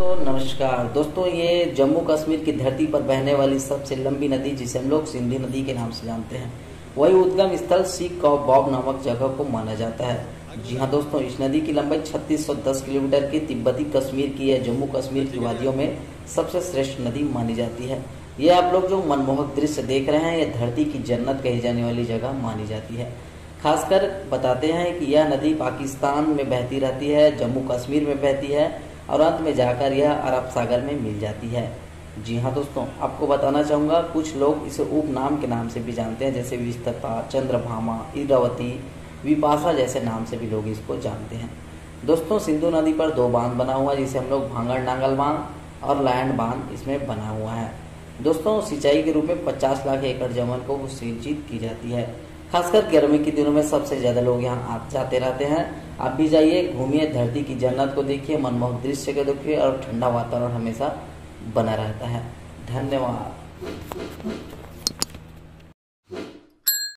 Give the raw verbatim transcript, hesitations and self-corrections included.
दोस्तों नमस्कार। दोस्तों ये जम्मू कश्मीर की धरती पर बहने वाली सबसे लंबी नदी जिसे हम लोग सिंधी नदी के नाम से जानते हैं, वही उद्गम स्थल सीक ऑफ बॉब नामक जगह को माना जाता है। जी हाँ दोस्तों, इस नदी की लंबाई छत्तीस सौ दस किलोमीटर की तिब्बती कश्मीर की है। जम्मू कश्मीर की वादियों में सबसे श्रेष्ठ नदी मानी जाती है। ये आप लोग जो मनमोहक दृश्य देख रहे हैं, ये धरती की जन्नत कही जाने वाली जगह मानी जाती है। खासकर बताते हैं कि यह नदी पाकिस्तान में बहती रहती है, जम्मू कश्मीर में बहती है और अंत में जाकर यह अरब सागर में मिल जाती है। जी हाँ दोस्तों, आपको बताना चाहूँगा कुछ लोग इसे उपनाम के नाम से भी जानते हैं, जैसे विस्तता, चंद्रभामा, इरावती, विपाशा जैसे नाम से भी लोग इसको जानते हैं। दोस्तों सिंधु नदी पर दो बांध बना हुआ है, जिसे हम लोग भांगड़ नांगल बांध और लायन बांध इसमें बना हुआ है। दोस्तों सिंचाई के रूप में पचास लाख एकड़ जमीन को सिंचित की जाती है। खासकर गर्मी के दिनों में सबसे ज्यादा लोग यहाँ आते जाते रहते हैं। आप भी जाइए, घूमिए, धरती की जन्नत को देखिए, मनमोहक दृश्य को देखिए और ठंडा वातावरण हमेशा बना रहता है। धन्यवाद।